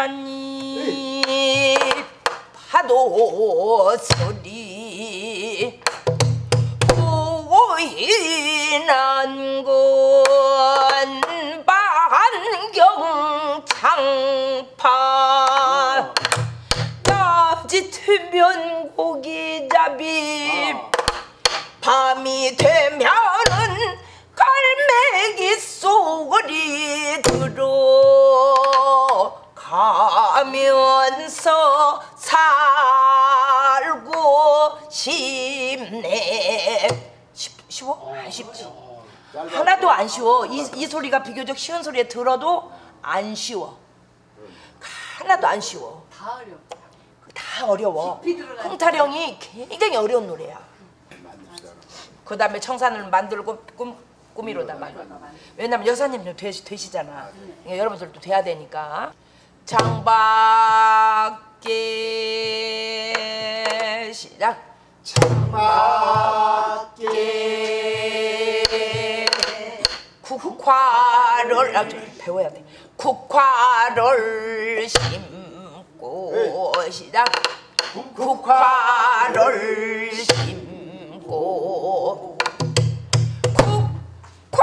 하니 파도 소리 보이는 건 반경 장파 낮이트면 고기잡이 밤이 되면은 갈매기 소리 들어가면서 살고 싶네. 쉬워? 안 쉽지. 하나도 안 쉬워. 이 소리가 비교적 쉬운 소리에 들어도 안 쉬워. 하나도 안 쉬워. 다 어려워. 다 어려워. 흥타령이 굉장히 어려운 노래야. 그 다음에 청산을 만들고 꾸미로다 만들고. 왜냐면 여사님 좀 되시잖아. 여러분들도 돼야 되니까. 창밖에 시작. 창밖에 국화를 배워야 돼. 국화를 심고 시작. 국화를 심고 국화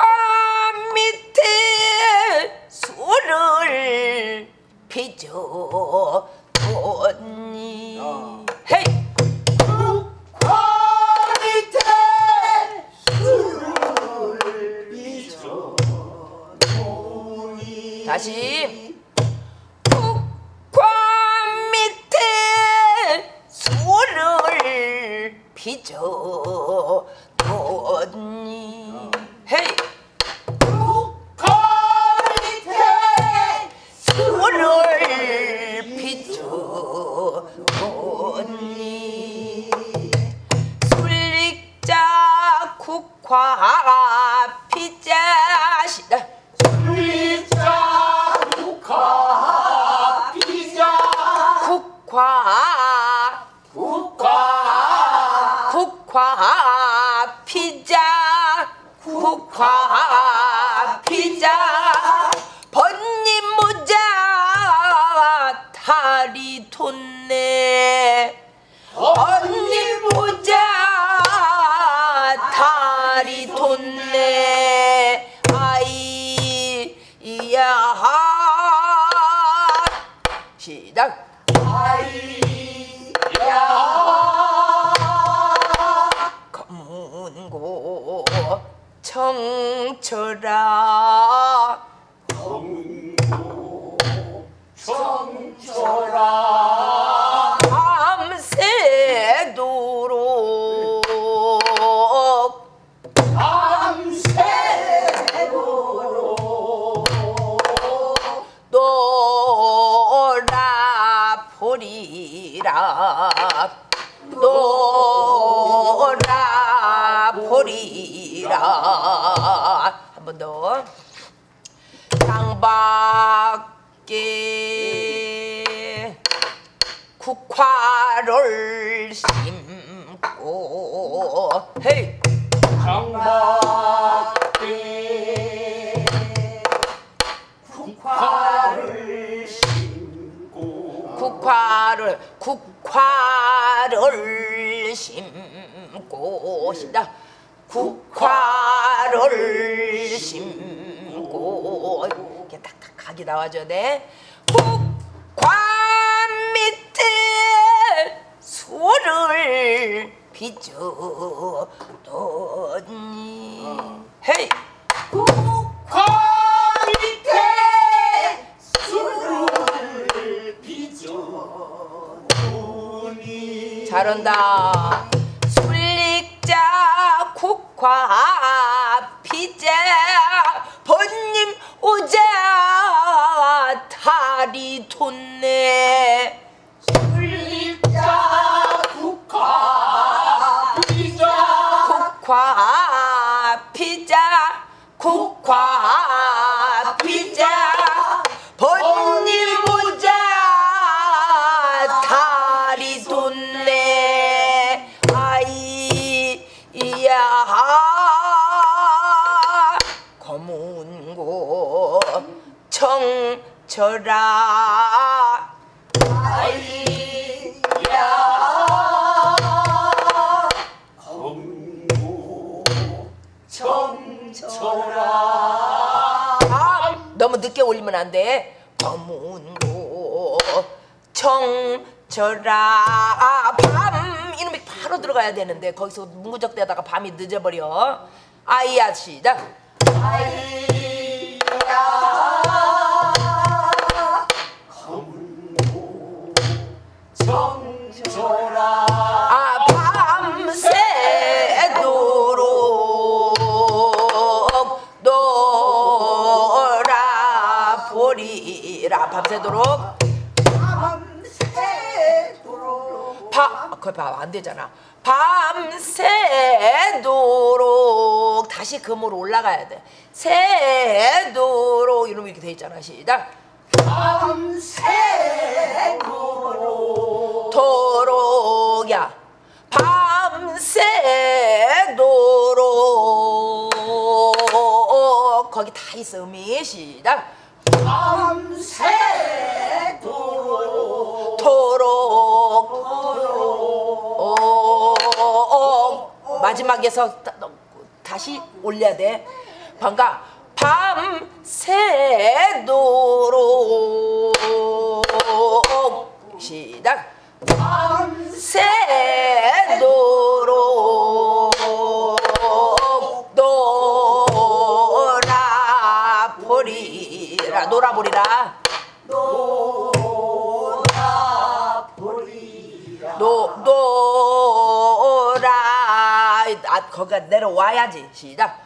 밑에 술을 빚어뒀니. 헤이. 국화 밑에 술을 빚어뒀니. 다시. 국화 밑에 술을 빚어뒀니. 헤이. 국화 밑에 술을 빚어뒀니. 술릭자 국화 피자 시다. 술릭자 국화 피자 국화 피자 국화 피자 번님 모자 다리 돋네. 번님 모자 다리 돋네. 아이야 시작. 검은고 청철아 청철아 밤새도록 놀아보리라. 한 번 더. 창밖에 국화를 심고 헤이. 창밖에 국화를 심고 국화를 심고 시다. 국화를 심고 이렇게 딱딱 각이 나와줘야 돼. 국화 밑에 술을 빚어뒀니. 헤이. 국화 밑에 술을 빚어뒀니. 잘한다. 술릭자 국화 피자 번님 오자 다리 돋네. 술릭자 국화 피자 국화 피자 국화 피자 번님 오자 다리 돋네. 아이야 검은고 청철아 검고 청철아. 너무 늦게 올리면 안 돼. 검은고 청철아 밤 이놈이 바로 들어가야 되는데 거기서 문구적대다가 밤이 늦어버려. 아이야 시작. 검고 청철아. 밤새도록 놀아보리라. 밤새도록 그거 봐, 안 되잖아. 밤새도록 다시 금으로 올라가야 돼. 새도록 이러면 이렇게 돼 있잖아. 시작. 밤새도록 도록야. 밤새도록 거기 다 있어. 음이 시작. 밤새도록 도록 마지막에서 다시 올려야 돼. 반가. 밤새도록 시작. 밤새도록 놀아보리라. 놀아보리라. 놀아. 거기가 내려와야지. 시작.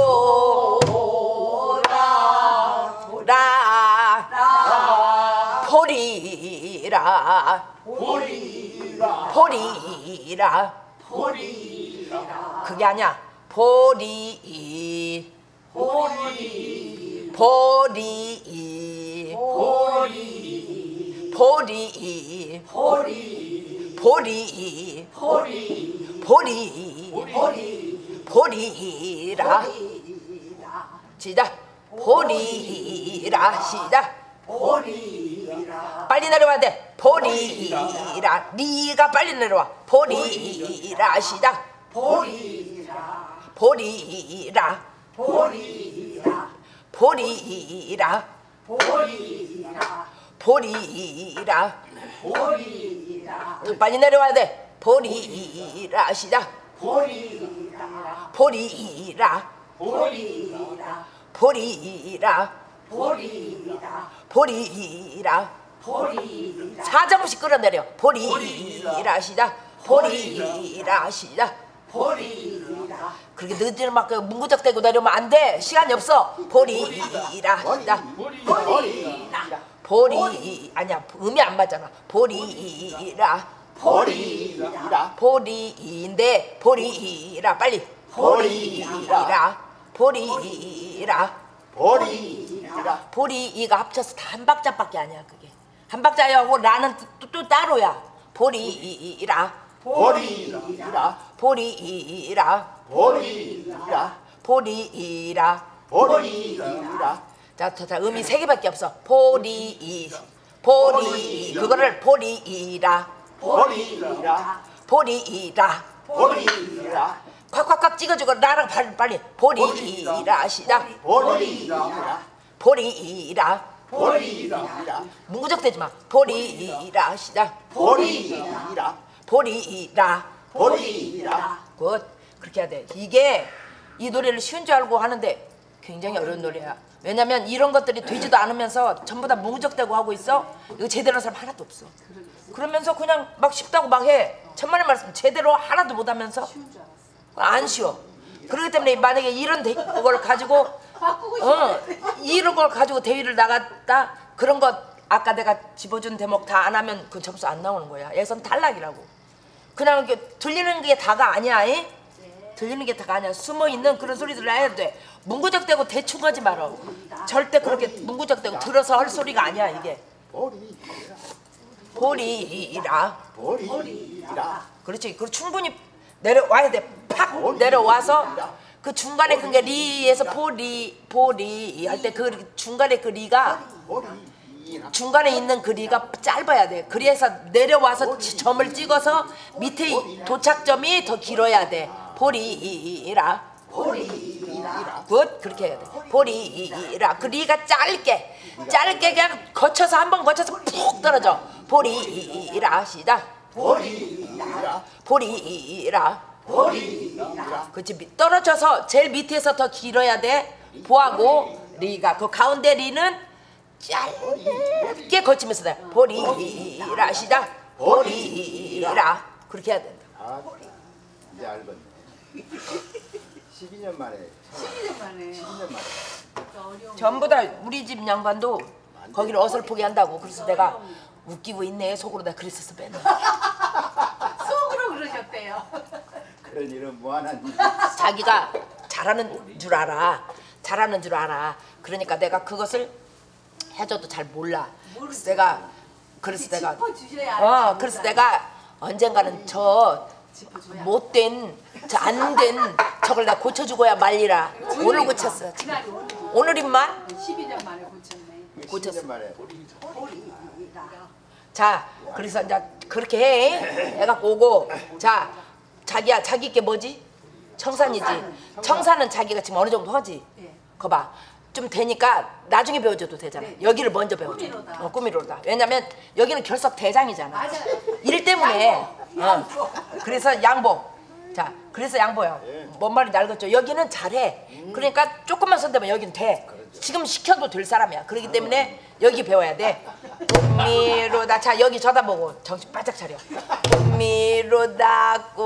놀아 보리라. 보리라. 그게 아니야. 보리. 보리. 보리. 보리라. 시작. 보리라. 시작. 빨리 내려와야 돼. 보리라. 니가 빨리 내려와. 보리라. 시작. 보리라. 보리라. 더 빨리 내려와야 돼. 보리라. 시작. 보리라. 보리라. 4점씩 끌어내려. 보리라. 시작. 보리라. 시작. 그렇게 늦은 막 문구적대고 내려오면 안 돼. 시간이 없어. 보리라. 시작. 보리. 아니야, 음이 안 맞잖아. 보리라. 보리인데 보리라. 빨리. 보리라. 보리가 합쳐서 다 한 박자밖에 아니야. 그게 한 박자하고 라는 또 따로야. 보리라. 자, 음이 3개밖에 없어. 보리. 그거를 보리라. 콱콱콱 찍어주고 나랑 빨리. 보리라. 시작. 보리라. 문구적대지 마. 보리라. 시작. 보리라. 굿. 그렇게 해야 돼. 이게 이 노래를 쉬운 줄 알고 하는데 굉장히 어려운 노래야. 왜냐면 이런 것들이 되지도 않으면서 전부 다 문구적대고 하고 있어. 이거 제대로 한 사람 하나도 없어. 그러면서 그냥 막 쉽다고 막 해. 천만의 말씀 제대로 하나도 못하면서 안 쉬워. 그렇기 때문에 만약에 이런 걸 가지고 이런 걸 가지고 대회를 나갔다 그런 것 아까 내가 집어준 대목 다 안 하면 그 점수 안 나오는 거야. 예선 탈락이라고. 그냥 이렇게 들리는 게 다가 아니야. 들리는 게 다가 아니야. 숨어있는 그런 소리들을 해야 돼. 문구적대고 대충 하지 말아. 절대 그렇게 문구적대고 들어서 할 소리가 아니야. 이게 보리라. 그렇지. 그리고 충분히 내려와야 돼. 팍 내려와서 그 중간에 그 게 리에서 보리 할 때 그 중간에 그 리가 중간에 있는 그리가 짧아야 돼. 그래서 내려와서 점을 찍어서 밑에 도착점이 더 길어야 돼. 보리라. 굿. 그렇게 해야 돼. 보리라. 그리가 짧게 그냥 거쳐서 한 번 거쳐서 푹 떨어져. 보리라. 시작. 보리라. 그치. 떨어져서 제일 밑에서 더 길어야 돼. 보하고 리가. 그 가운데 리는 짧게 거치면서 돼. 보리라. 시작. 보리라. 그렇게 해야 된다. 아, 이제 알겠네. 12년 만에. 12년 만에. 12년 만에. 전부 다 우리 집 양반도 거기를 어설프게 한다고. 그래서 내가 웃기고 있네 속으로 다 그랬었어 맨날. 속으로 그러셨대요. 그런 일은 무한한 일. 자기가 잘하는 줄 알아. 그러니까 내가 그것을 해줘도 잘 몰라. 그래서 내가 짚어주셔야 그래서 내가 언젠가는 저 못된 저 안 된 저걸 내가 고쳐주고야 말리라. 오늘 고쳤어. 그날이 오늘인만 12년 만에 고쳤네. 12년 만에. 자, 그래서 이제 그렇게 해. 해갖고 오고. 자, 자기야, 자기 게 뭐지? 청산이지. 청산은 자기가 지금 어느 정도 하지. 거 봐. 좀 되니까 나중에 배워줘도 되잖아. 여기를 먼저 배워줘. 꾸미로다. 왜냐면 여기는 결석 대장이잖아. 일 때문에. 그래서 양보. 자, 그래서 양보야. 뭔 말인지 알겠죠? 여기는 잘해. 그러니까 조금만 손대면 여기는 돼. 지금 시켜도 될 사람이야. 그렇기 때문에 여기 배워야 돼. 꿈미로다. 자, 여기 쳐다보고 정신 바짝 차려. 꿈미로다.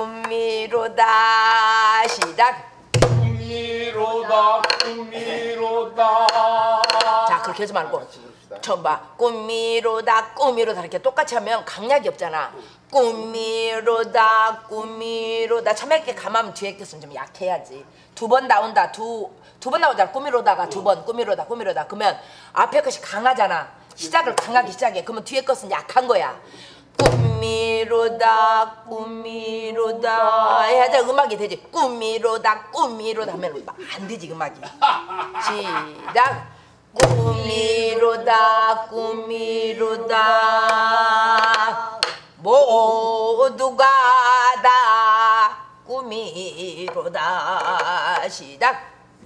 시작. 꿈미로다 꿈미로다. 자, 그렇게 하지 말고 처음 봐. 꿈미로다 이렇게 똑같이 하면 강약이 없잖아. 꿈미로다. 처음에 이렇게 감하면 뒤에 것은 좀 약해야지. 두 번 나온다. 두 번 나오잖아. 꿈미로다가 두 번 꿈미로다. 그러면 앞에 것이 강하잖아. 시작을 강하게 시작해. 그러면 뒤에 것은 약한 거야. 꿈미로다 해야지 음악이 되지. 꿈미로다 하면 안 되지 음악이. 시작. 꿈미로다 모두가 다 꿈미로다. 시작.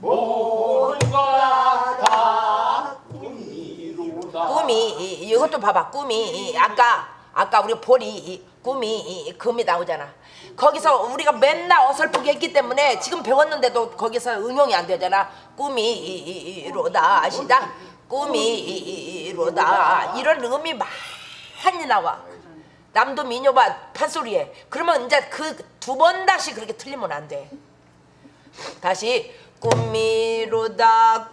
모두가 다 꿈미로다. 꿈이 이것도 봐봐. 꿈이 아까 우리 보리 꿈이 금이 나오잖아. 거기서 우리가 맨날 어설프게 했기 때문에 지금 배웠는데도 거기서 응용이 안 되잖아. 꿈이로다. 시작. 꿈이로다. 이런 음이 많이 나와. 남도 민요봐 판소리에. 그러면 이제 그 두 번 다시 그렇게 틀리면 안 돼. 다시. 꿈미로다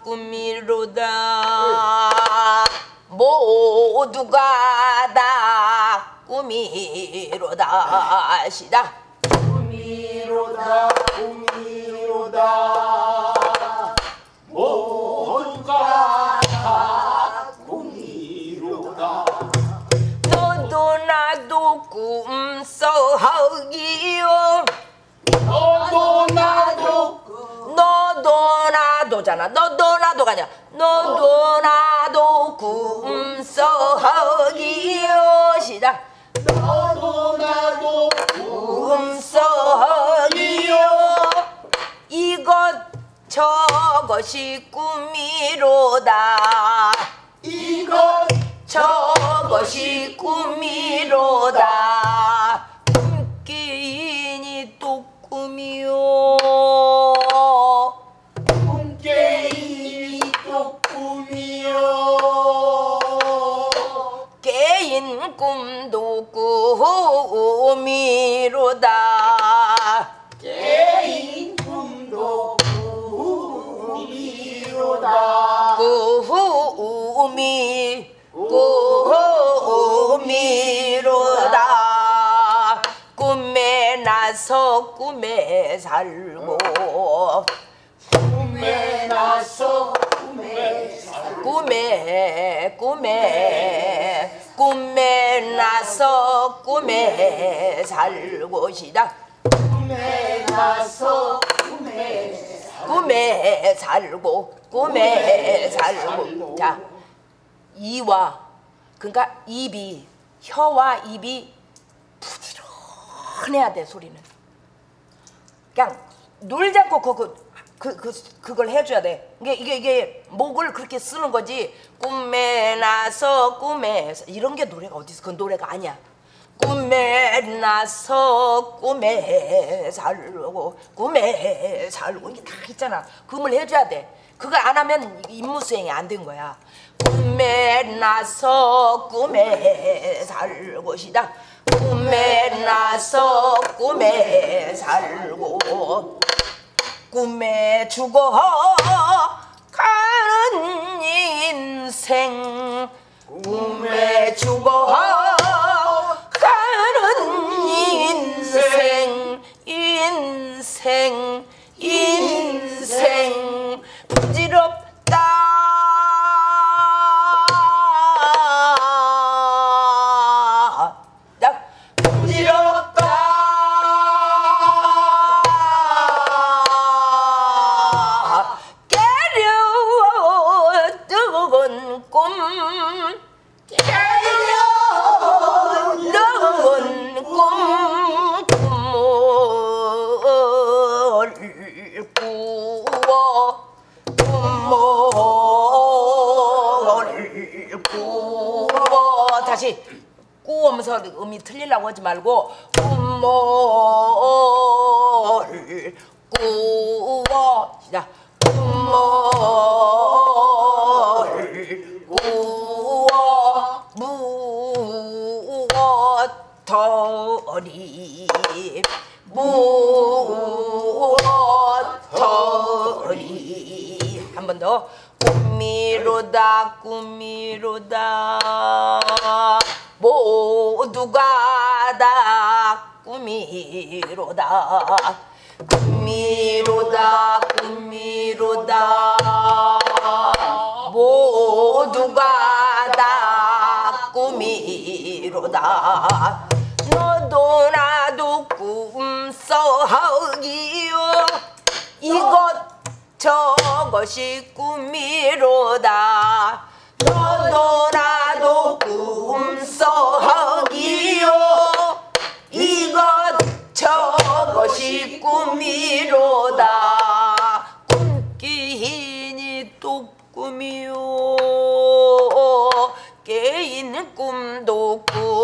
모두가 다 꿈미로다. 시작. 꿈미로다 모두가 다 꿈미로다. 너도 나도 꿈속이요. 너도 나도잖아. 너도 나도가 아니야. 너도 나도 꿈속이요. 시작. 너도 나도 꿈속이요. 이것 저것이 꿈이로다. 이것 저것이 꿈이로다. 꿈깨인이 또 꿈이요. 꿈깨인이 또 꿈이요. 깨인 꿈도 꿈이로다. 깨인 꿈도 꿈이로다. 꿈이로다. 꿈에 나서 꿈에 살고. 꿈에 나서 꿈에 살고. 꿈에 나서 꿈에 살고. 시작. 꿈에 나서 꿈에 살고. 자, 이와 그러니까 입이 혀와 입이 부지런해야 돼 소리는. 그냥 놀지 않고 그걸 해줘야 돼. 이게 목을 그렇게 쓰는 거지. 꿈에 나서 꿈에서 이런 게 노래가 어디서 그건 노래가 아니야. 꿈에 나서 꿈에 살고 이게 다 있잖아. 그걸 해줘야 돼. 그거 안 하면 임무 수행이 안 된 거야. 꿈에 나서 꿈에 살고 시다. 꿈에 나서 꿈에 살고 꿈에 죽어 가는 인생 꿈에 죽어 가는 인생 부질없다. 다시 꾸면서 음이 틀리려고 하지 말고 꿈을 꾸어 시작. 꿈을 꾸어 무엇터리 한 번 더. 꿈이로다 모두가 다 꿈이로다 모두가 다 꿈이로다. 너도 나도 꿈속이요 이것 저것이 꿈이로다. 너도 나도 꿈속이요 이것 저것이 꿈이로다. 꿈끼니 또 꿈이요 깨인 꿈도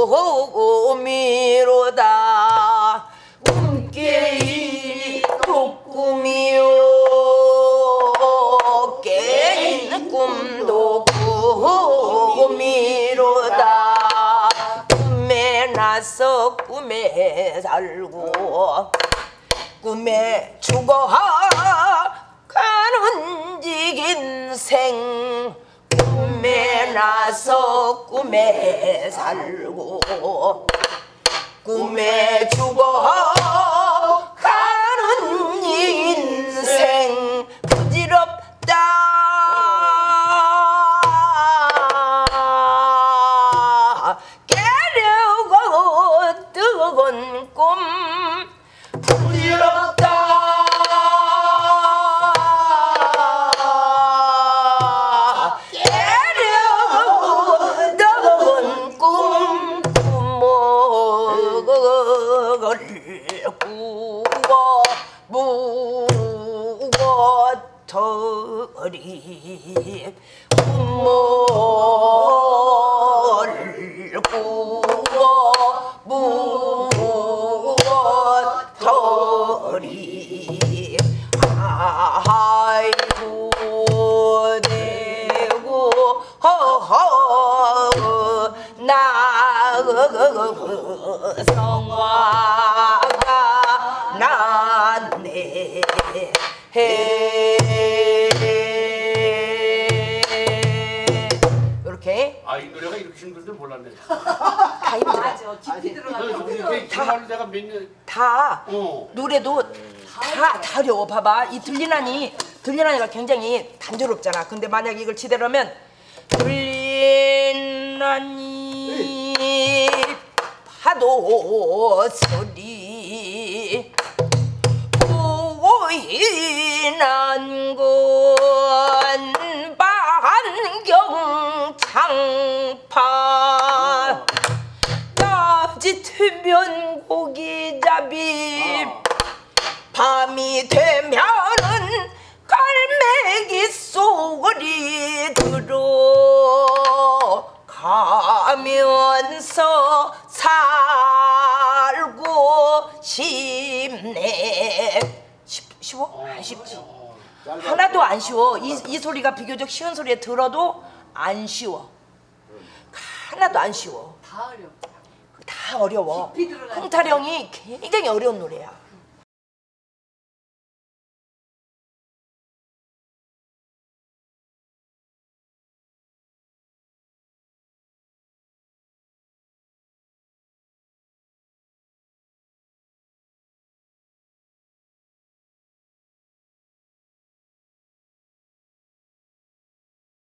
꿈이로다. 꿈깨니 또 꿈이요 깨인 꿈도 꿈이로다. 꿈에 나서 꿈에 살고 꿈에 죽어 가는 인생 꿈에 나서 꿈에 살고 꿈에 죽어 가는 인생 부질없다. 깨려고 뜨거운 꿈 부질없다. 무엇터리 꿈을 꾸어 무엇터리 아이고 대고 나 성화가 났네. 이렇게. 아, 이 노래가 이렇게 힘든 줄 몰랐네. 다 힘들어. 맞아. 깊이 들어가서 이게 정말 내가 몇 년. 다 노래도 다 어려워. 봐봐. 이 들리나니가 굉장히 단조롭잖아. 근데 만약 이걸 제대로면 들리나니 파도 소리 보이는 건 반경창 양파 납짓으면 고기잡이 밤이 되면은 갈매기 소리 들어가면서 살고 싶네. 쉬워? 안 쉽지. 하나도 안 쉬워. 이 소리가 비교적 쉬운 소리에 들어도 안 쉬워. 하나도 안 쉬워. 다 어렵다. 다 어려워. 깊이 들어가니까. 흥타령이 굉장히 어려운 노래야.